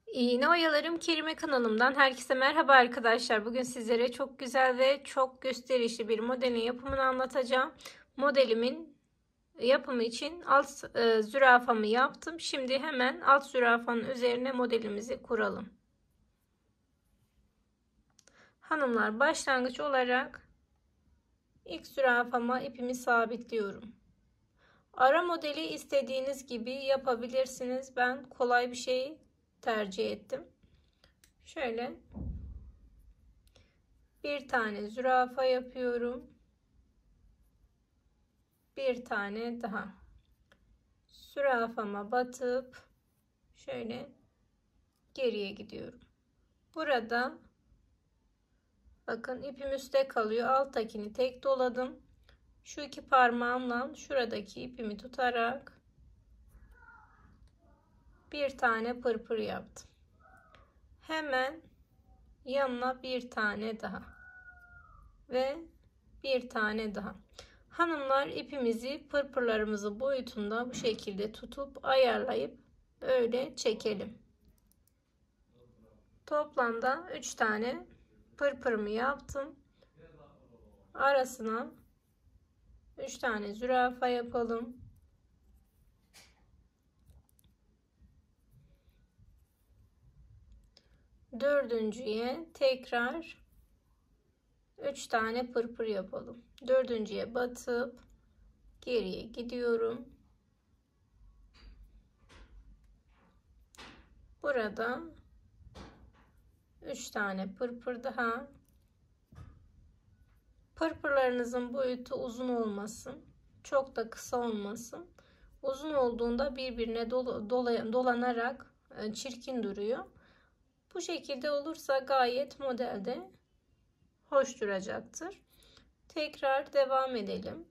İğne Oyalarım Kerime kanalımdan herkese merhaba arkadaşlar. Bugün sizlere çok güzel ve çok gösterişli bir modelin yapımını anlatacağım. Modelimin yapımı için alt zürafamı yaptım. Şimdi hemen alt zürafanın üzerine modelimizi kuralım. Hanımlar, başlangıç olarak ilk zürafama ipimi sabitliyorum. Ara modeli istediğiniz gibi yapabilirsiniz. Ben kolay bir şey tercih ettim. Şöyle bir tane zürafa yapıyorum. Bir tane daha. Zürafama batıp şöyle geriye gidiyorum. Burada bakın ipim üstte kalıyor. Alttakini tek doladım. Şu iki parmağımla şuradaki ipimi tutarak bir tane pırpır yaptım. Hemen yanına bir tane daha ve bir tane daha. Hanımlar, ipimizi pırpırlarımızı boyutunda bu şekilde tutup ayarlayıp böyle çekelim. Toplamda 3 tane pırpırımı yaptım. Arasına 3 tane zürafa yapalım. Dördüncüye tekrar 3 tane pırpır yapalım. Dördüncüye batıp geriye gidiyorum. Burada 3 tane pırpır daha. Pırpırlarınızın boyutu uzun olmasın. Çok da kısa olmasın. Uzun olduğunda birbirine dolanarak çirkin duruyor. Bu şekilde olursa gayet modelde hoş duracaktır. Tekrar devam edelim.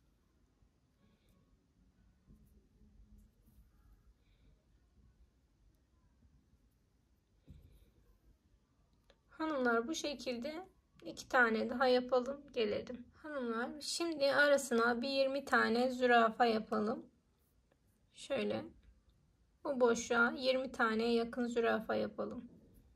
Hanımlar, bu şekilde 2 tane daha yapalım, gelelim. Hanımlar, şimdi arasına bir 20 tane zürafa yapalım. Şöyle bu boşluğa 20 taneye yakın zürafa yapalım.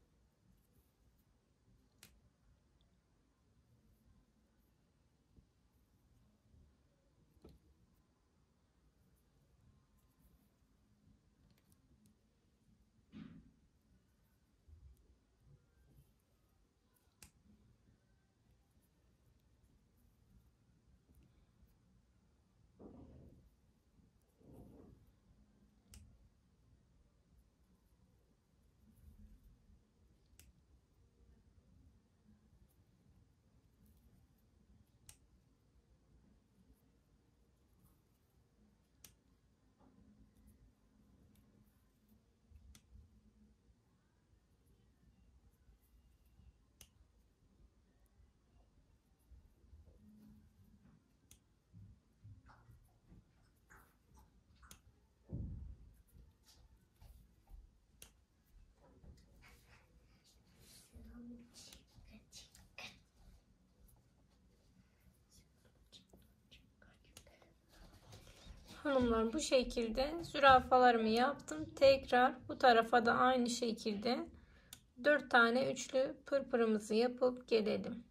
Hanımlar, bu şekilde zürafalarımı yaptım. Tekrar bu tarafa da aynı şekilde 4 tane üçlü pırpırımızı yapıp gelelim.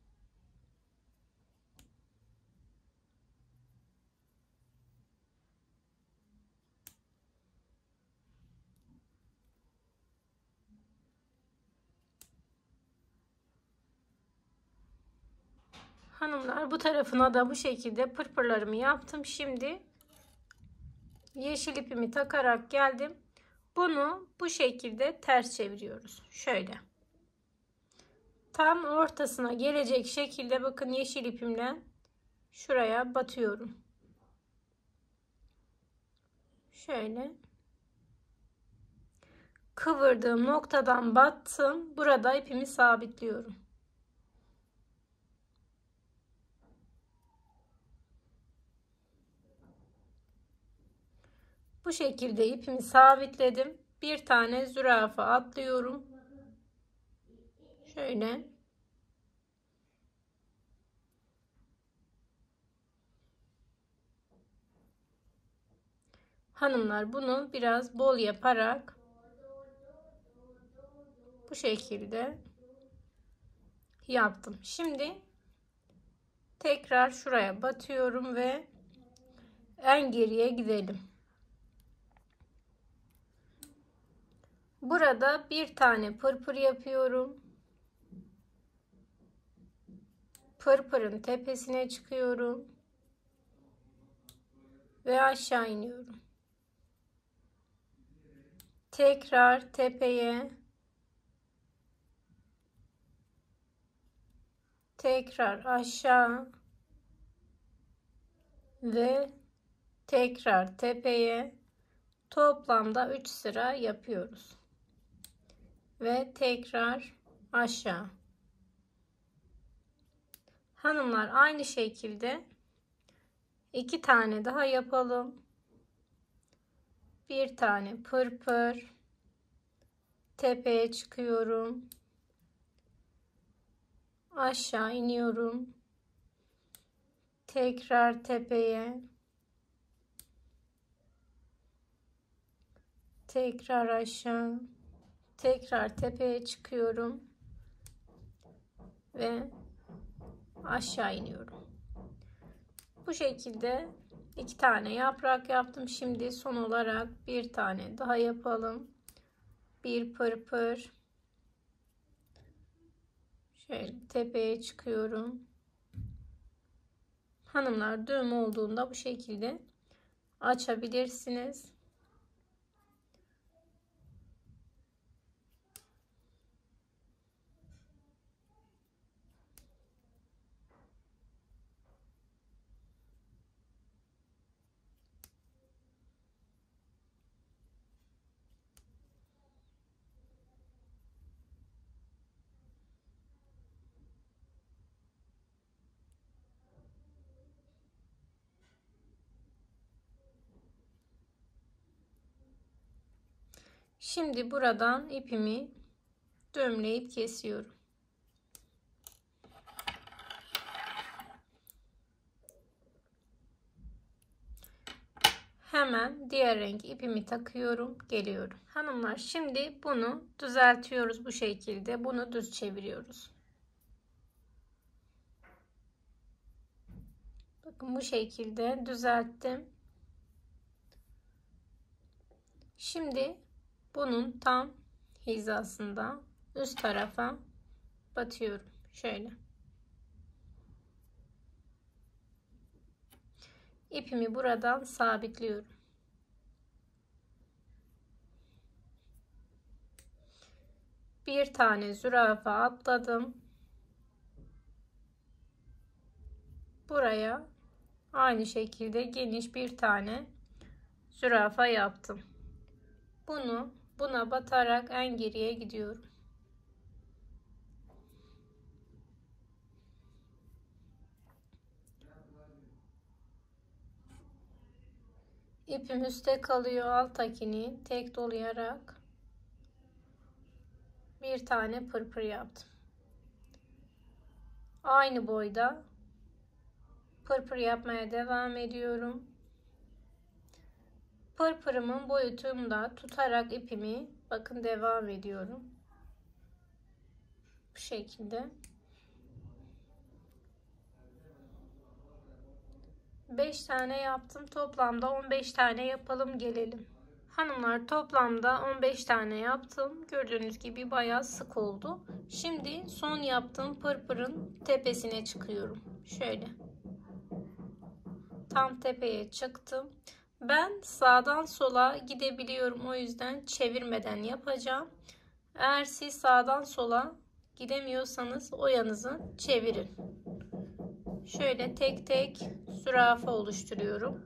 Hanımlar, bu tarafına da bu şekilde pırpırlarımı yaptım. Şimdi yeşil ipimi takarak geldim. Bunu bu şekilde ters çeviriyoruz. Şöyle. Tam ortasına gelecek şekilde bakın yeşil ipimle şuraya batıyorum. Şöyle. Kıvırdığım noktadan battım. Burada ipimi sabitliyorum. Bu şekilde ipimi sabitledim. Bir tane zürafa atlıyorum. Şöyle. Hanımlar, bunu biraz bol yaparak Bu şekilde yaptım. Şimdi tekrar şuraya batıyorum ve en geriye gidelim. Burada bir tane pırpır yapıyorum. Pırpırın tepesine çıkıyorum ve aşağı iniyorum. Tekrar tepeye, tekrar aşağı ve tekrar tepeye. Toplamda 3 sıra yapıyoruz. Ve tekrar aşağı. Hanımlar, aynı şekilde 2 tane daha yapalım. Bir tane pırpır, tepeye çıkıyorum, aşağı iniyorum, tekrar tepeye, tekrar aşağı, tekrar tepeye çıkıyorum ve aşağı iniyorum. Bu şekilde 2 tane yaprak yaptım. Şimdi son olarak bir tane daha yapalım. Bir pırpır, şöyle tepeye çıkıyorum. Hanımlar, düğüm olduğunda bu şekilde açabilirsiniz. Şimdi buradan ipimi düğümleyip kesiyorum. Hemen diğer renk ipimi takıyorum, geliyorum. Hanımlar, şimdi bunu düzeltiyoruz bu şekilde. Bunu düz çeviriyoruz. Bakın, bu şekilde düzelttim. Şimdi bunun tam hizasında üst tarafa batıyorum. Şöyle. İpimi buradan sabitliyorum. Bir tane zürafa atladım. Buraya aynı şekilde geniş bir tane zürafa yaptım. Buna batarak en geriye gidiyorum. İpim üstte kalıyor. Alttakini tek dolayarak bir tane pırpır yaptım. Aynı boyda pırpır yapmaya devam ediyorum. Pırpırımın boyutunda tutarak ipimi, bakın, devam ediyorum. Bu şekilde. 5 tane yaptım. Toplamda 15 tane yapalım, gelelim. Hanımlar, toplamda 15 tane yaptım. Gördüğünüz gibi bayağı sık oldu. Şimdi son yaptığım pırpırın tepesine çıkıyorum. Şöyle. Tam tepeye çıktım. Ben sağdan sola gidebiliyorum. O yüzden çevirmeden yapacağım. Eğer siz sağdan sola gidemiyorsanız oyanızı çevirin. Şöyle tek tek zürafa oluşturuyorum.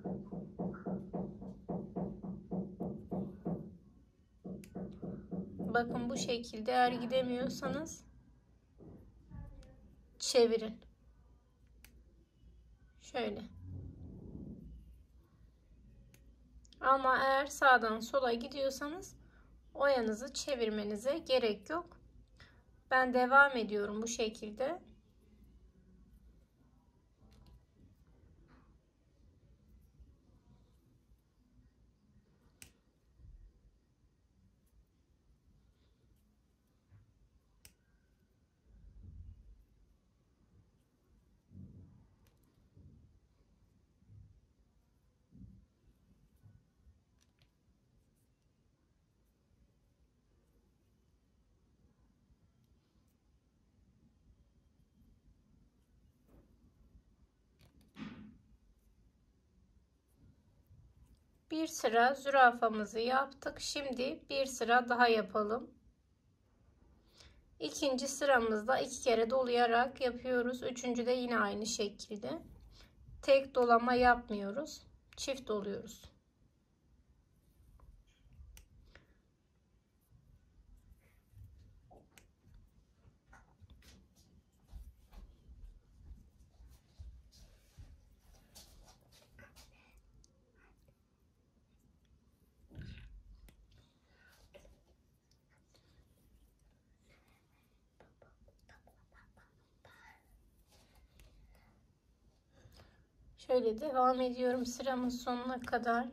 Bakın, bu şekilde. Eğer gidemiyorsanız çevirin. Şöyle. Ama eğer sağdan sola gidiyorsanız oyanızı çevirmenize gerek yok. Ben devam ediyorum bu şekilde. Bir sıra zürafamızı yaptık. Şimdi bir sıra daha yapalım. İkinci sıramızda 2 kere dolayarak yapıyoruz. Üçüncü de yine aynı şekilde. Tek dolama yapmıyoruz. Çift doluyoruz. Şöyle devam ediyorum sıramın sonuna kadar.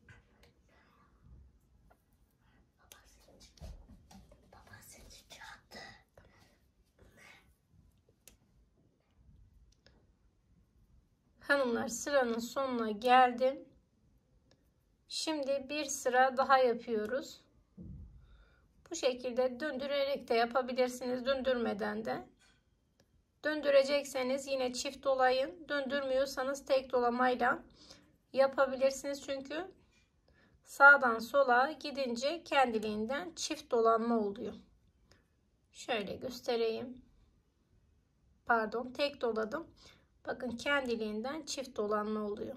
Hanımlar, sıranın sonuna geldim. Şimdi bir sıra daha yapıyoruz. Bu şekilde döndürerek de yapabilirsiniz, döndürmeden de. Döndürecekseniz yine çift dolayın. Döndürmüyorsanız tek dolamayla yapabilirsiniz. Çünkü sağdan sola gidince kendiliğinden çift dolanma oluyor. Şöyle göstereyim. Pardon, tek doladım. Bakın kendiliğinden çift dolanma oluyor.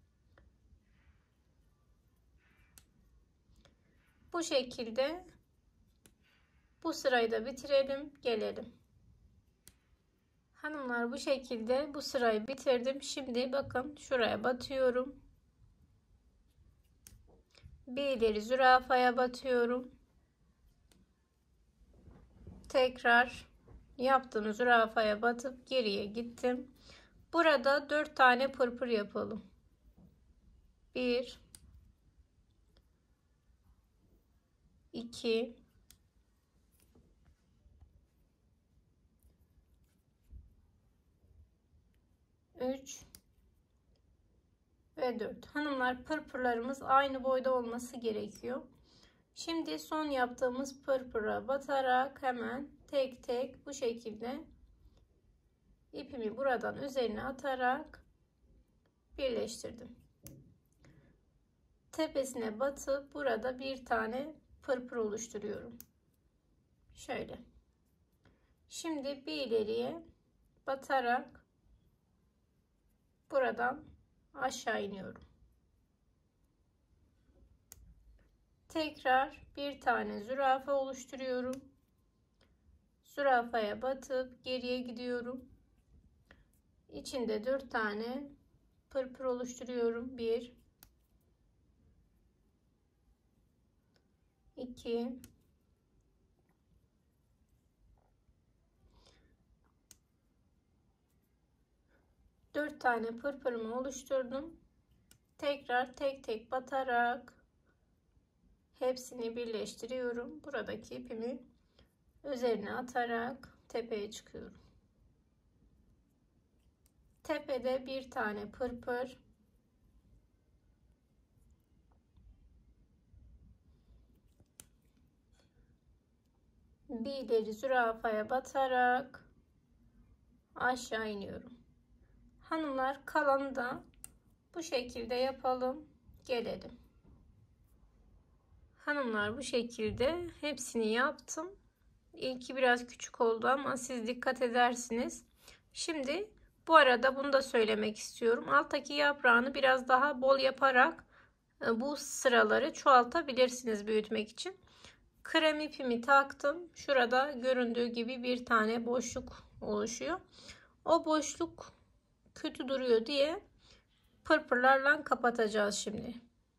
Bu şekilde bu sırayı da bitirelim, gelelim. Hanımlar, bu şekilde bu sırayı bitirdim. Şimdi bakın şuraya batıyorum. Bir ileri zürafaya batıyorum. Tekrar yaptığım zürafaya batıp geriye gittim. Burada 4 tane pırpır yapalım. 1 2 3 ve 4. Hanımlar, pırpırlarımız aynı boyda olması gerekiyor. Şimdi son yaptığımız pırpıra batarak hemen tek tek bu şekilde ipimi buradan üzerine atarak birleştirdim. Tepesine batıp burada bir tane pırpır oluşturuyorum. Şöyle. Şimdi bir ileriye batarak buradan aşağı iniyorum. Tekrar bir tane zürafa oluşturuyorum. Zürafaya batıp geriye gidiyorum. İçinde 4 tane pırpır oluşturuyorum. 1 2 4 tane pırpırımı oluşturdum. Tekrar tek tek batarak hepsini birleştiriyorum. Buradaki ipimi üzerine atarak tepeye çıkıyorum. Tepede bir tane pırpır, bir ileri zürafaya batarak aşağı iniyorum. Hanımlar, kalanı da bu şekilde yapalım, gelelim. Hanımlar, bu şekilde hepsini yaptım. İlki biraz küçük oldu ama siz dikkat edersiniz. Şimdi bu arada bunu da söylemek istiyorum. Alttaki yaprağını biraz daha bol yaparak bu sıraları çoğaltabilirsiniz büyütmek için. Krem ipimi taktım. Şurada göründüğü gibi bir tane boşluk oluşuyor. O boşluk kötü duruyor diye pırpırlarla kapatacağız şimdi.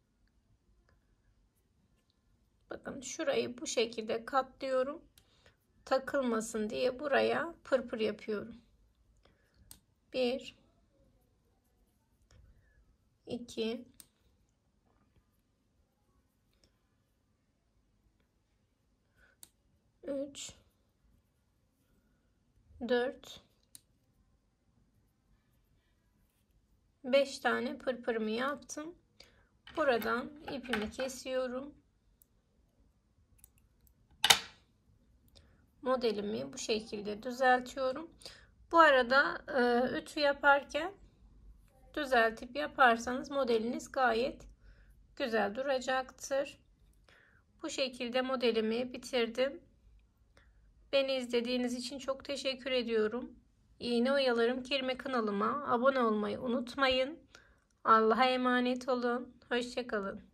Bakın şurayı bu şekilde katlıyorum. Takılmasın diye buraya pırpır yapıyorum. 1 2 3 4 5 tane pırpırımı yaptım. Buradan ipimi kesiyorum. Modelimi bu şekilde düzeltiyorum. Bu arada ütü yaparken düzeltip yaparsanız modeliniz gayet güzel duracaktır. Bu şekilde modelimi bitirdim. Beni izlediğiniz için çok teşekkür ediyorum. İğne oyalarım kirme kanalıma abone olmayı unutmayın. Allah'a emanet olun. Hoşça kalın.